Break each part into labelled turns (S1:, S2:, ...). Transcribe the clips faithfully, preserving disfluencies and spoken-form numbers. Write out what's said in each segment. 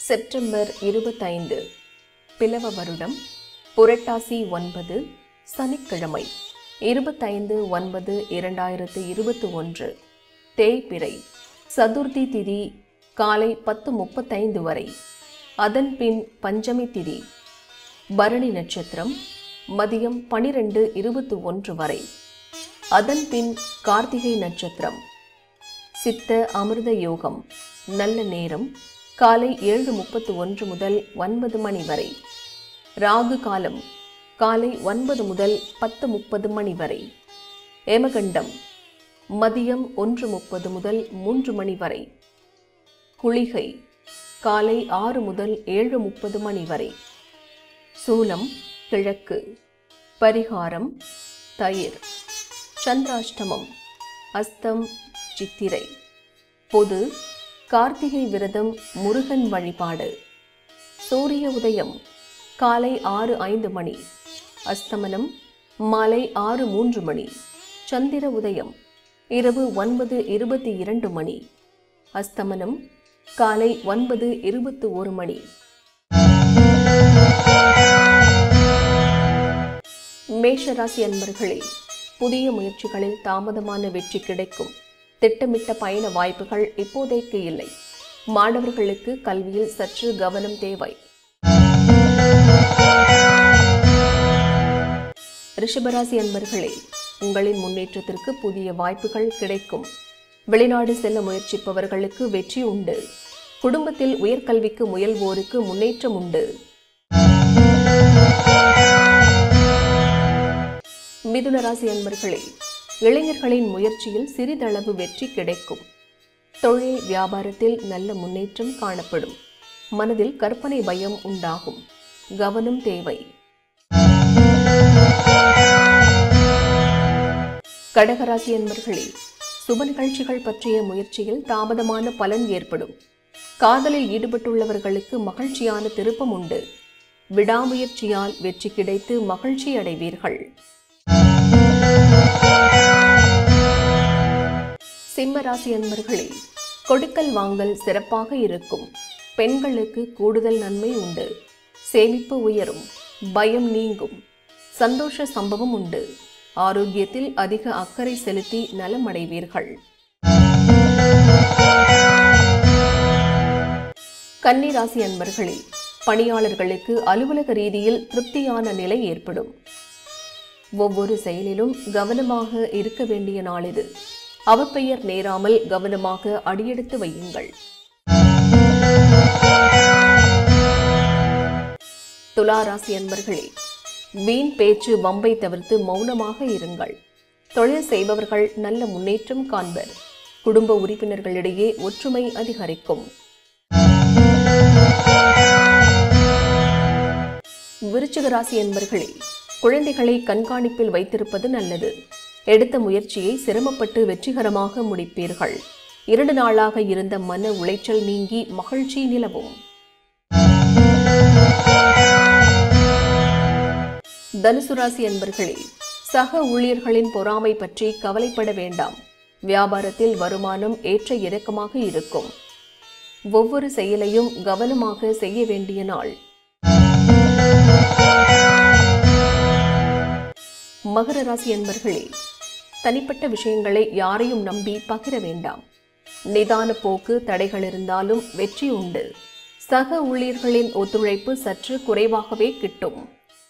S1: September இருபத்தைந்து பிலவ வருடம் புரட்டாசி ஒன்பது சனிக்கிழமை இருபத்தைந்து ஒன்பது இரண்டாயிரத்து இருபத்தி ஒன்று தேய்பிறை சதுர்த்தி திதி காலை பத்து முப்பத்தைந்து வரை. அதன் பின் பஞ்சமி திதி பரணி நட்சத்திரம் மதியம் பனிரெண்டு இருபத்தி ஒன்று வரை. அதன் பின் கார்த்திகை நட்சத்திரம். சித்த அமிர்த யோகம் நல்ல நேரம் காலை ஏழு முப்பத்து ஒன்று முதல் ஒன்பது மணி வரை. ராகு காலம் காலை ஒன்பது முதல் பத்து முப்பது மணி வரை. ஏமகண்டம் மதியம் ஒன்று முப்பது முதல் மூன்று மணி வரை. குளிகை காலை ஆறு முதல் ஏழு முப்பது மணி வரை. சூலம் கிழக்கு. பரிகாரம் தயிர். சந்திராஷ்டமம் அஸ்தம் சித்திரை. பொது கார்த்திகை விரதம் முருகன் வழிபாடு. சூரிய உதயம் காலை ஆறு ஐந்து மணி. அஸ்தமனம் மாலை ஆறு மூன்று மணி. சந்திர உதயம் இரவு ஒன்பது இருபத்தி இரண்டு மணி. அஸ்தமனம் காலை ஒன்பது இருபத்தி ஒரு மணி. மேஷராசி அன்பர்களே, புதிய முயற்சிகளில் தாமதமான வெற்றி கிடைக்கும். திட்டமிட்ட பயண வாய்ப்புகள் இப்போதைக்கு இல்லை. மாணவர்களுக்கு கல்வியில் சற்று கவனம் தேவை. ரிஷபராசி அன்பர்களே, உங்களின் முன்னேற்றத்திற்கு புதிய வாய்ப்புகள் கிடைக்கும். வெளிநாடு செல்ல முயற்சிப்பவர்களுக்கு வெற்றி உண்டு. குடும்பத்தில் உயர்கல்விக்கு முயல்வோருக்கு முன்னேற்றம் உண்டு. மிதுன ராசி அன்பர்களே, இளைஞர்களின் முயற்சியில் சிறிதளவு வெற்றி கிடைக்கும். தொழில் வியாபாரத்தில் நல்ல முன்னேற்றம் காணப்படும். மனதில் கற்பனை பயம் உண்டாகும். கவனம் தேவை. கடகராசி அன்பர்களே, சுப நிகழ்ச்சிகள் பற்றிய முயற்சியில் தாமதமான பலன் ஏற்படும். காதலில் ஈடுபட்டுள்ளவர்களுக்கு மகிழ்ச்சியான திருப்பம் உண்டு. விடாமுயற்சியால் வெற்றி கிடைத்து மகிழ்ச்சி அடைவீர்கள். சிம்ம ராசி அன்பர்களே, கொடுக்கல் வாங்கல் சிறப்பாக இருக்கும். பெண்களுக்கு கூடுதல் நன்மை உண்டு. சேமிப்பு உயரும். பயம் நீங்கும். சந்தோஷ சம்பவம் உண்டு. ஆரோக்கியத்தில் அதிக அக்கறை செலுத்தி நலமடைவீர்கள். கன்னி ராசி அன்பர்களே, பணியாளர்களுக்கு அலுவலக ரீதியில் திருப்தியான நிலை ஏற்படும். ஒவ்வொரு செயலிலும் கவனமாக இருக்க வேண்டிய நாள் இது. அவப்பெயர் நேராமல் கவனமாக அடியெடுத்து வையுங்கள். துலா ராசி அன்பர்களே, வீண் பேச்சு வம்பை தவிர்த்து மௌனமாக இருங்கள். தொழில் செய்பவர்கள் நல்ல முன்னேற்றம் காண்பர். குடும்ப உறுப்பினர்களிடையே ஒற்றுமை அதிகரிக்கும். விருச்சிக ராசி அன்பர்களே, குழந்தைகளை கண்காணிப்பில் வைத்திருப்பது நல்லது. எடுத்த முயற்சியை சிரமப்பட்டு வெற்றிகரமாக முடிப்பீர்கள். இரண்டு நாளாக இருந்த மன உளைச்சல் நீங்கி மகிழ்ச்சி நிலவும். தனுசு ராசி அன்பர்களே, சக ஊழியர்களின் பொறாமை பற்றி கவலைப்பட வேண்டாம். வியாபாரத்தில் வருமானம் ஏற்ற இறக்கமாக இருக்கும். ஒவ்வொரு செயலையும் கவனமாக செய்ய வேண்டிய நாள். மகர ராசி அன்பர்களே, தனிப்பட்ட விஷயங்களை யாரையும் நம்பி பகிர வேண்டாம். நிதான போக்கு தடைகள் இருந்தாலும் வெற்றி உண்டு. சக ஊழியர்களின் ஒத்துழைப்பு சற்று குறைவாகவே கிட்டும்.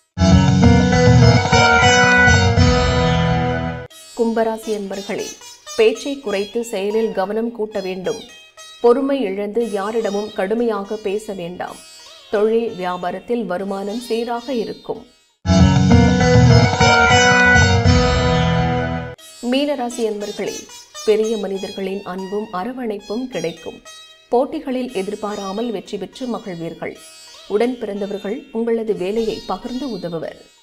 S1: கும்பராசி அன்பர்களே, பேச்சை குறைத்து செயலில் கவனம் கூட்ட வேண்டும். பொறுமை இழந்து யாரிடமும் கடுமையாக பேச வேண்டாம். தொழில் வியாபாரத்தில் வருமானம் சீராக இருக்கும். மீனராசி அன்பர்களே, பெரிய மனிதர்களின் அன்பும் அரவணைப்பும் கிடைக்கும். போட்டிகளில் எதிர்பாராமல் வெற்றி பெற்று மகிழ்வீர்கள். உடன் பிறந்தவர்கள் உங்களது வேலையை பகிர்ந்து உதவுவர்.